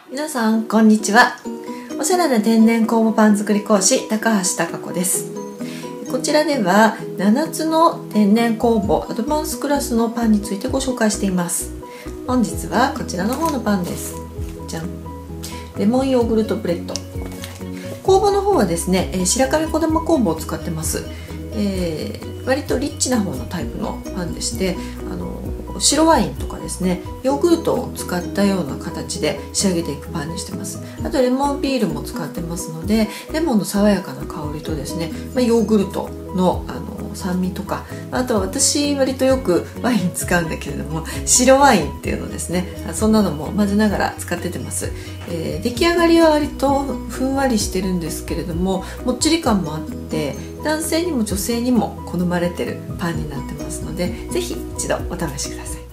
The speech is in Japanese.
皆さんこんにちは。おしゃれな天然酵母パン作り講師高橋貴子です。こちらでは7つの天然酵母アドバンスクラスのパンについてご紹介しています。本日はこちらの方のパンです。じゃん、レモンヨーグルトブレッド。酵母の方はですね、白神小玉酵母を使ってます。割とリッチな方のタイプのパンでして、白ワインとかですね、ヨーグルトを使ったような形で仕上げていくパンにしてます。あとレモンピールも使ってますので、レモンの爽やかな香りとですね、ヨーグルトの酸味とか、あとは私割とよくワイン使うんだけれども、白ワインっていうのですね、そんなのも混ぜながら使っててます。出来上がりは割とふんわりしてるんですけれども、もっちり感もあって男性にも女性にも好まれてるパンになってますので、是非一度お試しください。